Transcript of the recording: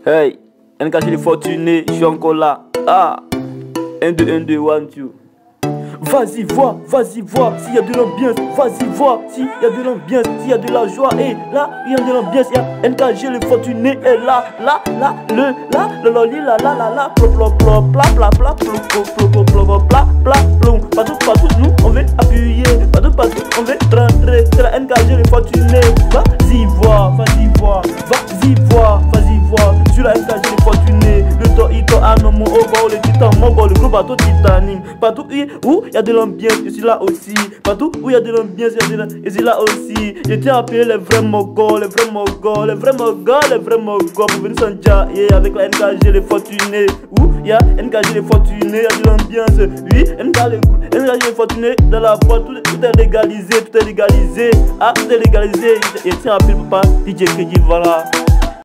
Hey, NKG les fortunés, je suis encore là. Ah, 1, 2, 1, 2, 1, 2. Vas-y voir s'il y a de l'ambiance. Vas-y voir s'il y a de l'ambiance, s'il y a de la joie. Et là, il y a de l'ambiance. Il y a NKG les fortunés. Et là, le loli, la, plop, plop, plop, pla, pla, pla, plop, plop, plop, plop, pla, pla, plom. Partout, nous, on veut appuyer. Partout, on veut rentrer. C'est la NKG les fortunés. Vas-y voir. Sur la NKG les fortunés. Le temps, il t'en a non, mon haut, le titan, mon bol, le gros bateau titanium. Partout où il y a de l'ambiance, je suis là aussi. Partout où il y a de l'ambiance, je suis là aussi. Je tiens à appeler les vrais mogols, pour venir s'enjailler avec la NKG les fortunés. Où il y a NKG les fortunés, il y a de l'ambiance. Oui, NKG les fortunés dans la boîte, tout est légalisé. Ah, tout est légalisé. Je tiens à appeler papa DJ Kedji, voilà.